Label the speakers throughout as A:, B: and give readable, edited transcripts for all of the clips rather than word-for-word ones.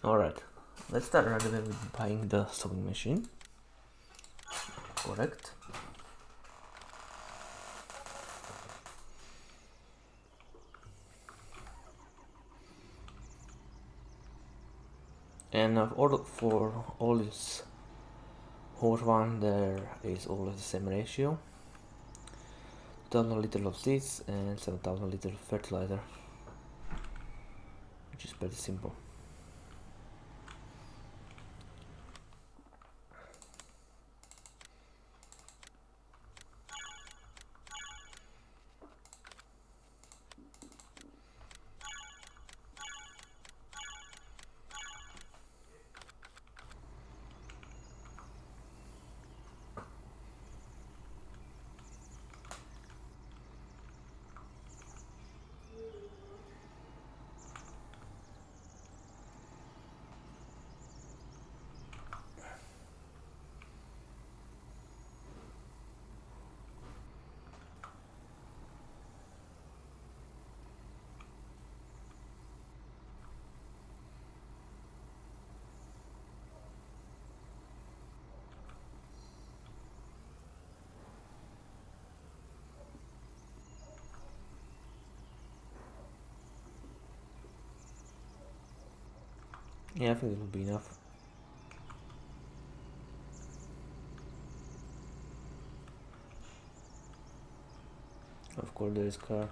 A: Alright, let's start right away with buying the sewing machine. Correct. And for all this horse one, there is always the same ratio: 2,000 liters of seeds and 7,000 liters of fertilizer, which is pretty simple. Yeah, I think it will be enough. Of course, there is car.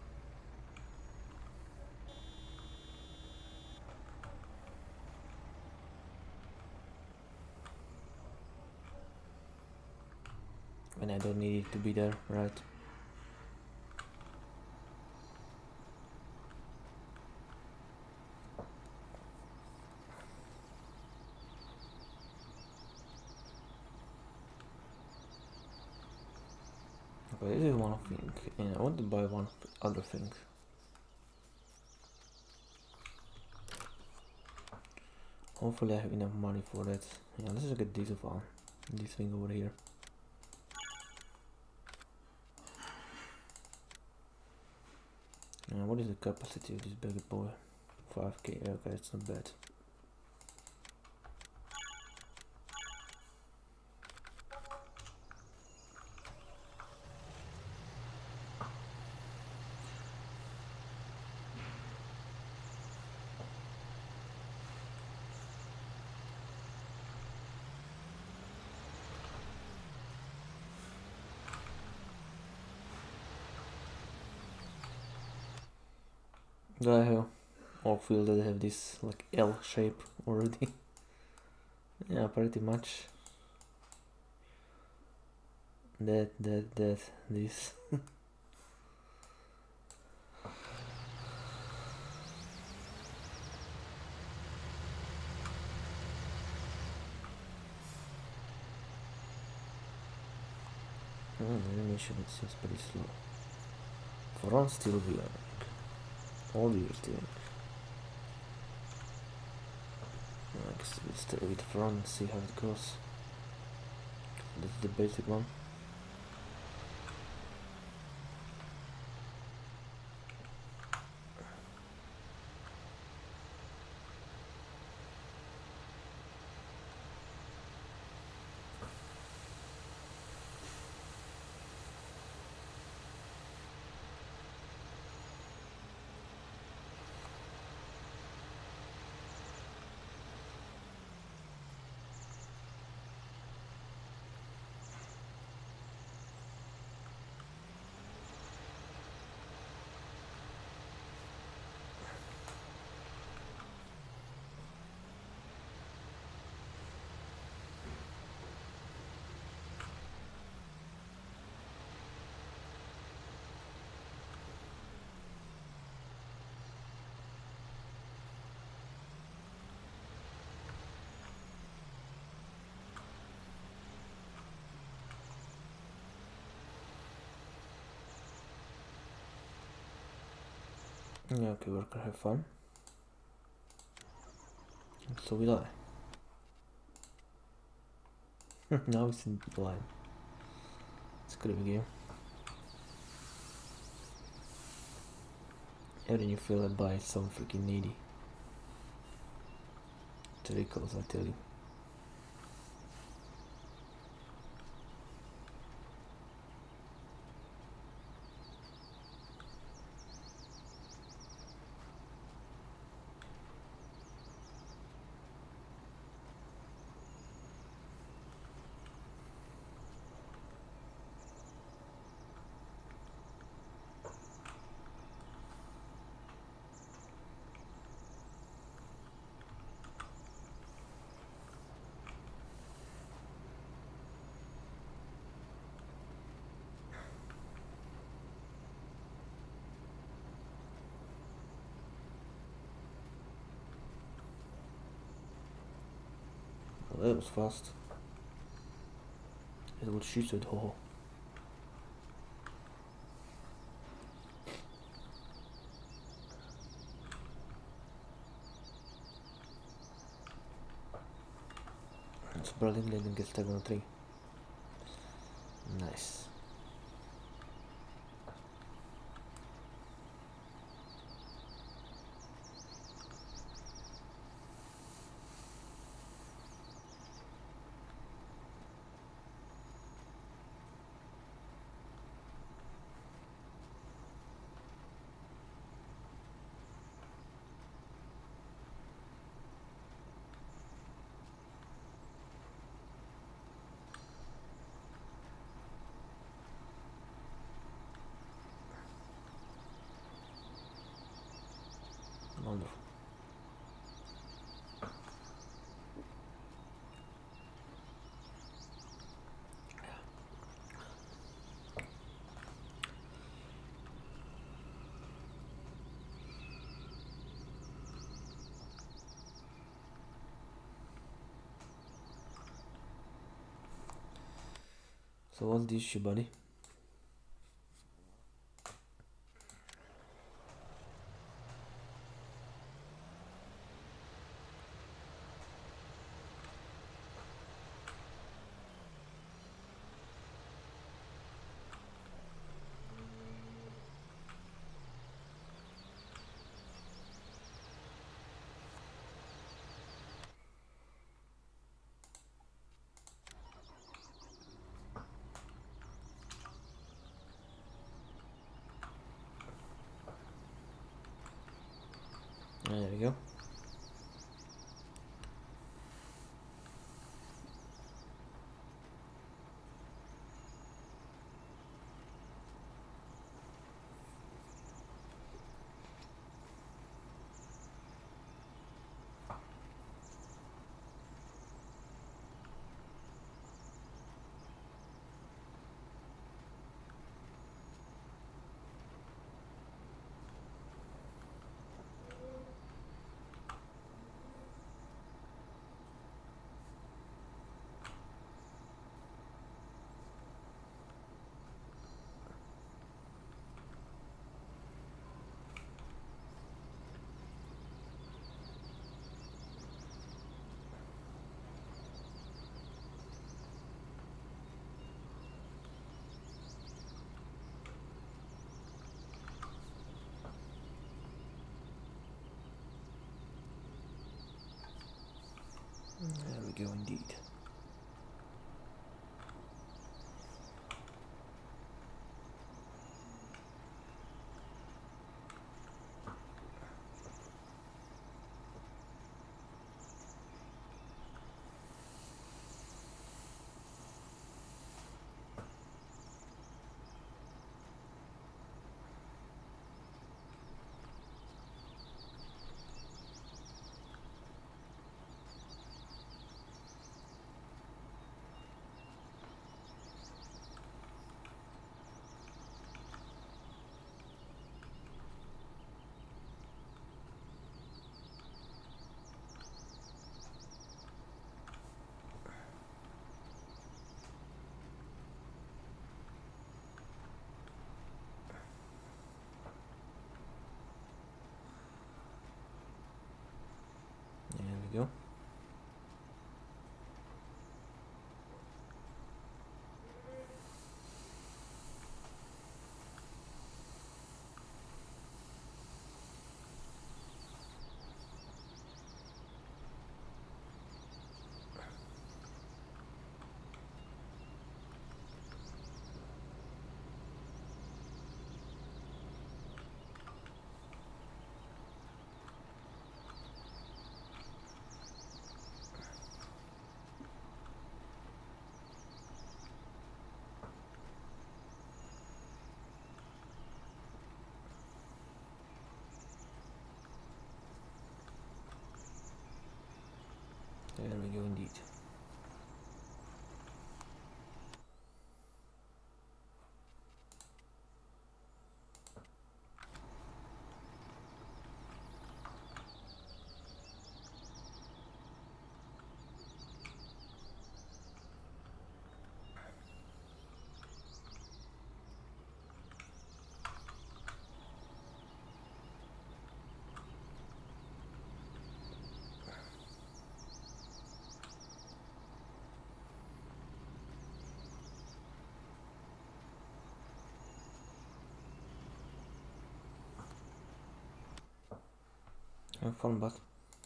A: And I don't need it to be there, right? Okay, this is one thing, and I want to buy one other thing. Hopefully I have enough money for that. Yeah, let's just get this thing over here. What is the capacity of this baby boy? 5k, okay, it's not bad. Do I have all feel that I have this like L shape already? Yeah, pretty much. That, this. The animation is just pretty slow. Front still weird. All weird thing. I guess we'll stay with front and see how it goes. That's the basic one. Yeah, okay, worker, have fun. So will I. Now it's in blind. It's good of a game. How do you feel that by so freaking needy? Trickles, I tell you. Well, that was fast. It would shoot at all. It's Berlin leading gets 703. Nice. Wonderful. So what's the issue, buddy? There we go. There we go, indeed. There we go. There we go indeed. Have fun, but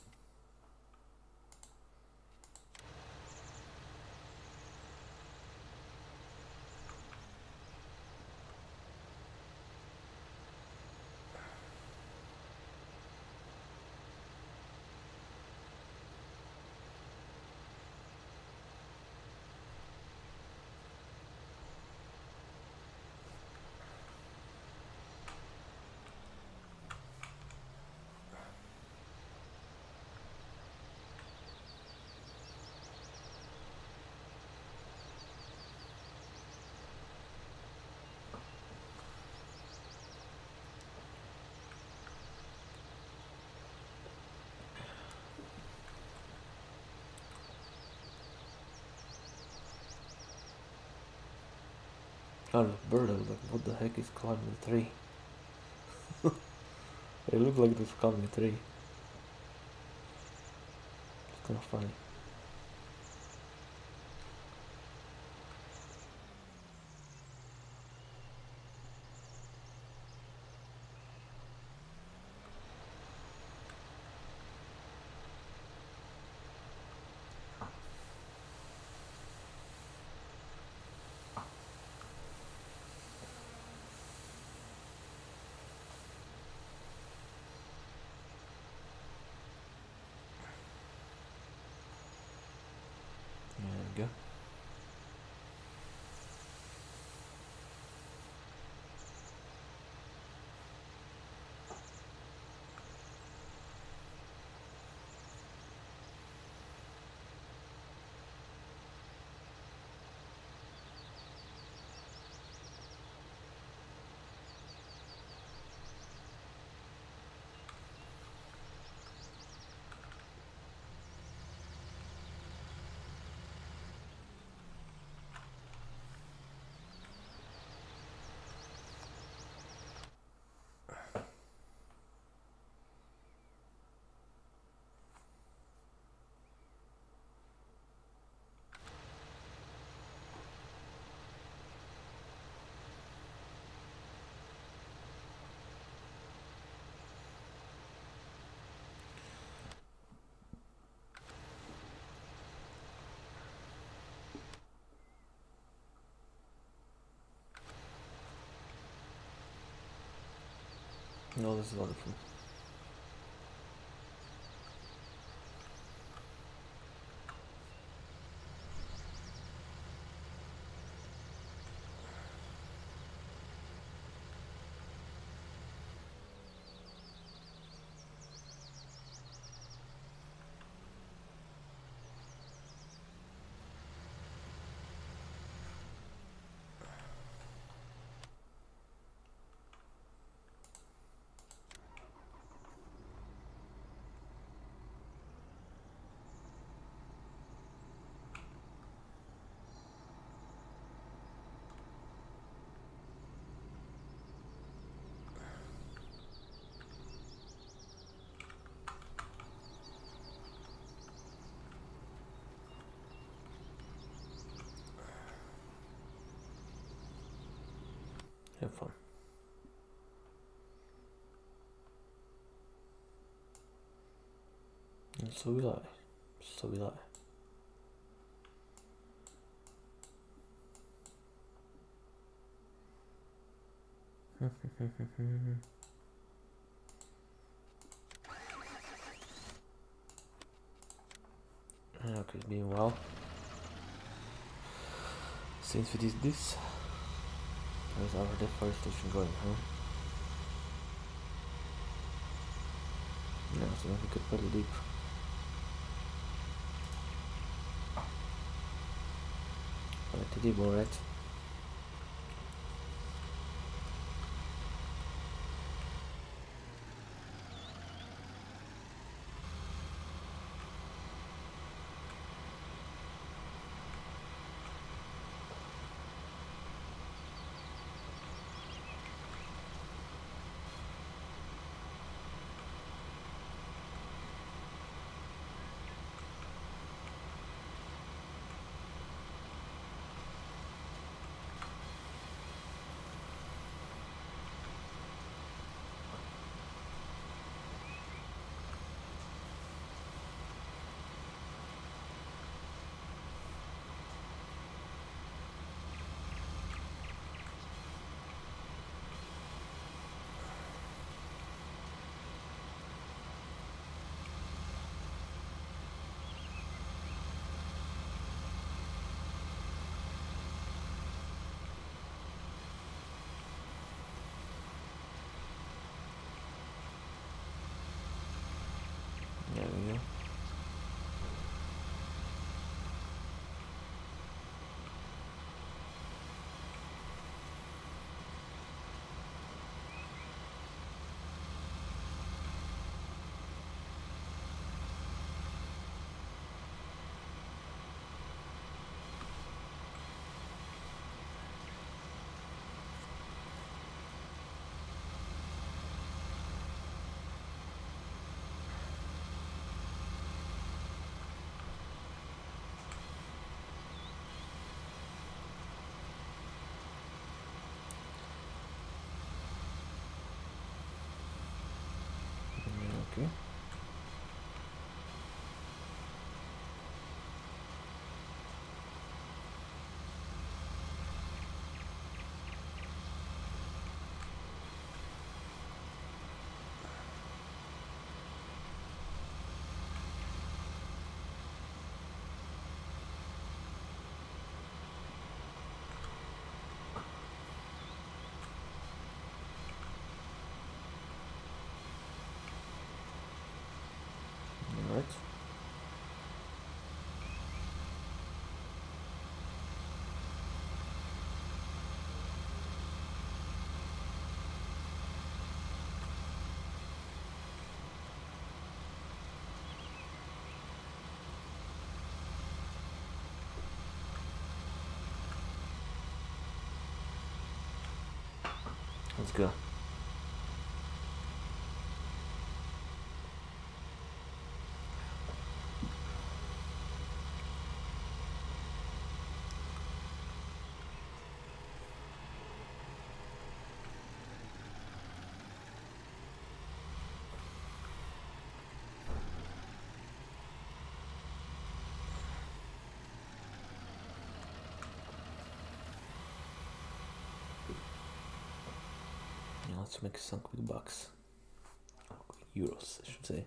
A: I love bird, but what the heck is climbing the tree? It looked like it was climbing a tree. It's kind of funny. There we go. No, this is wonderful. Have fun. And so will I. So will I. Okay, it's been a while since we did this. How's our deforestation going, huh? Yeah, so we could pretty deep. identity board. There we go. Okay. All right. Let's go. Now let's make some quick bucks. Euros, I should say.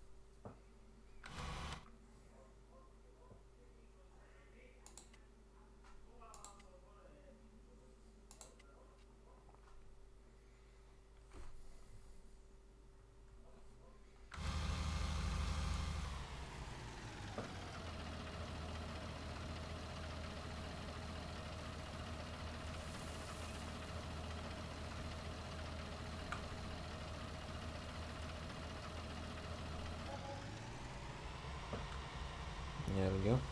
A: There we go.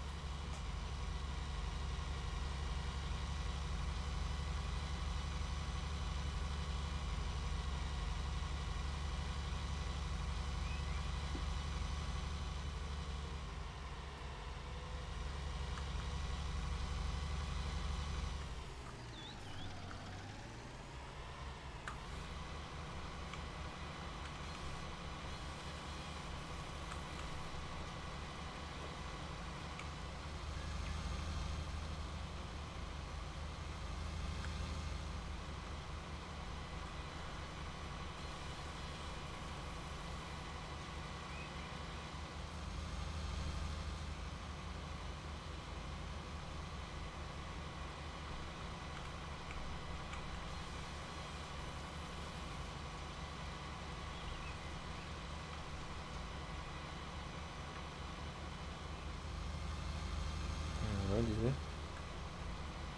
A: Alright, this way.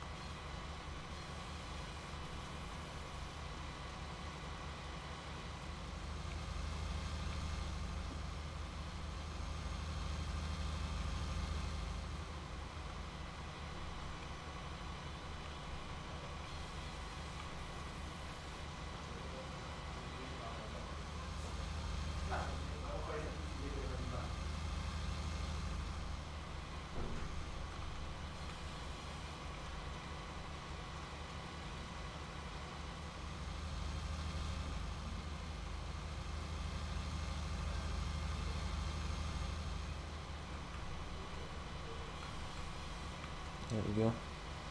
A: There we go.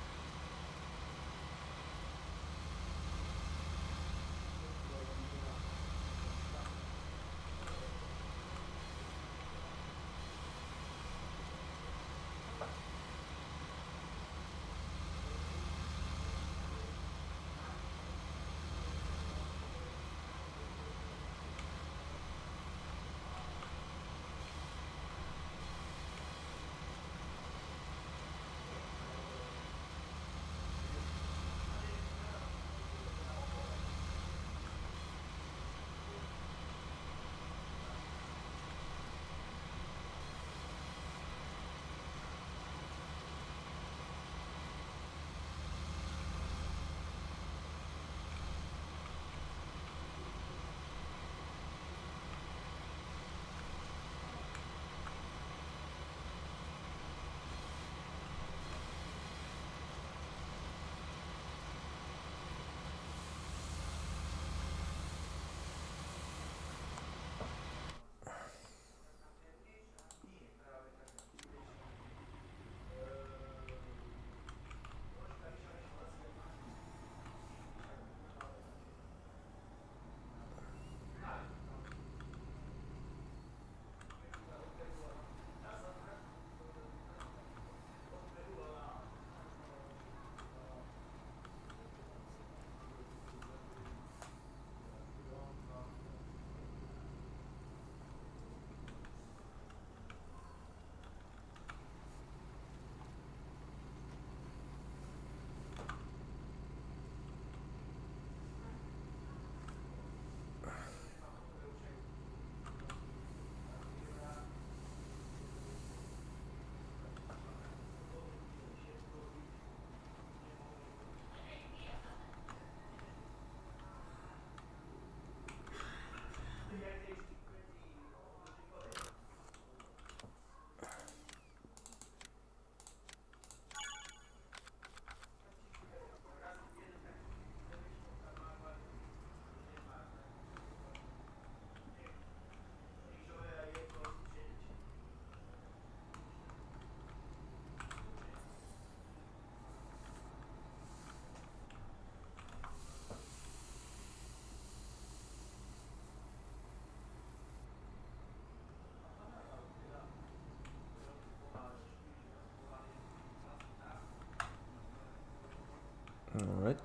A: Alright.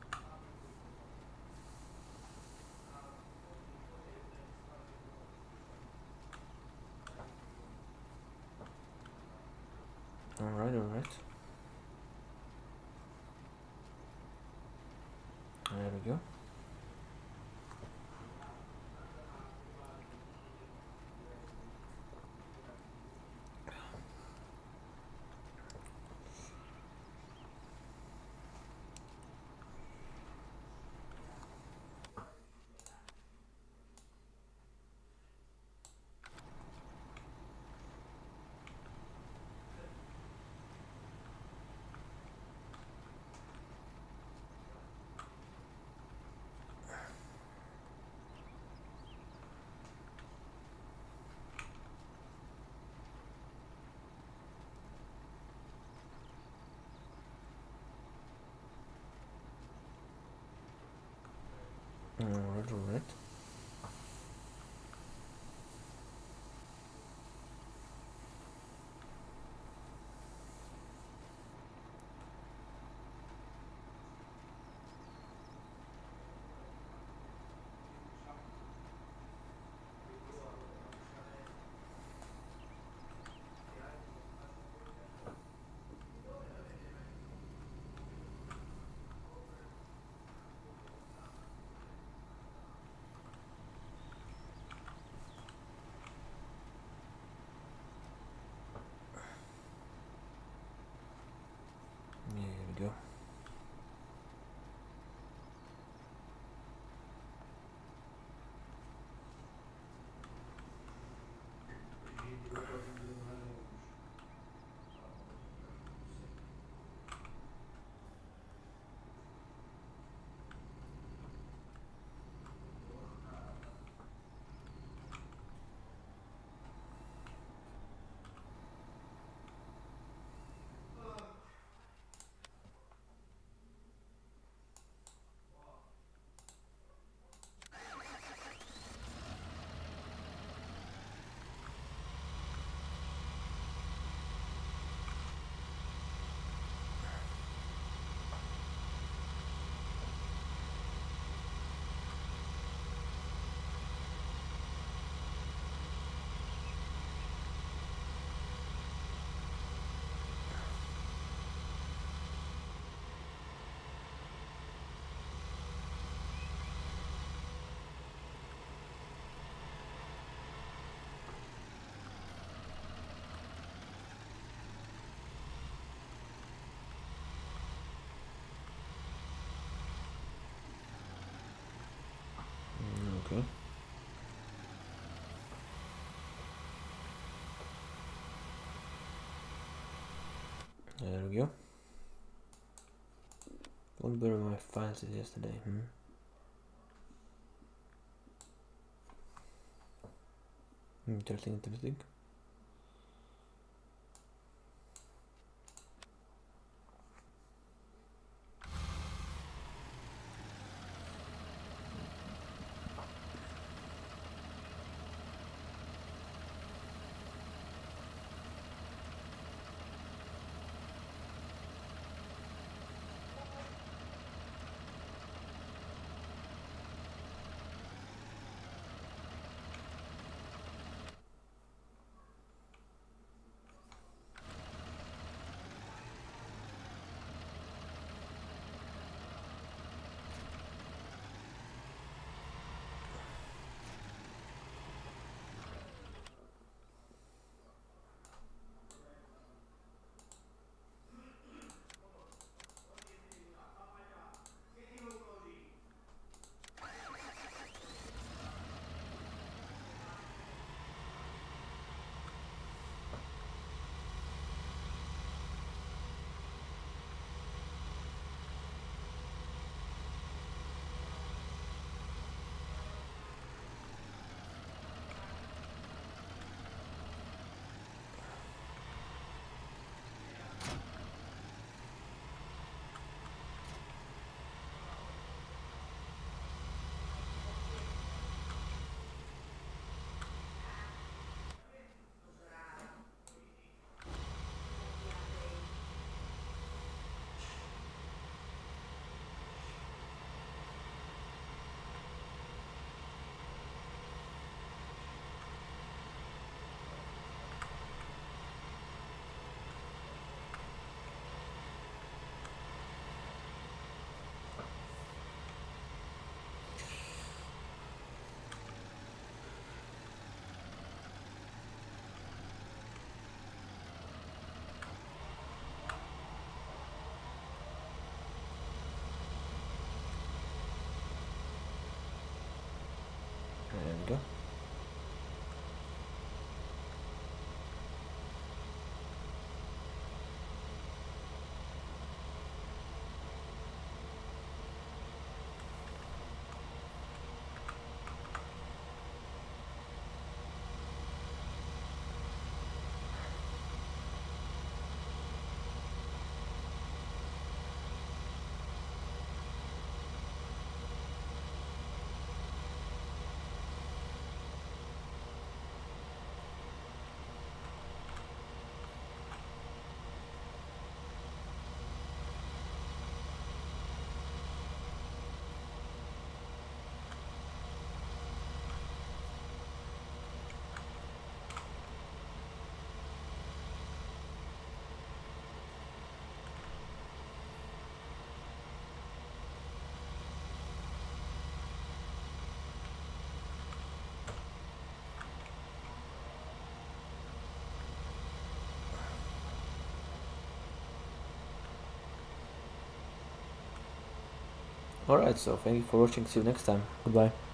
A: Alright. There we go. Alright. There we go. Don't bury my files yesterday. Interesting. There we go. Alright, so thank you for watching. See you next time. Goodbye.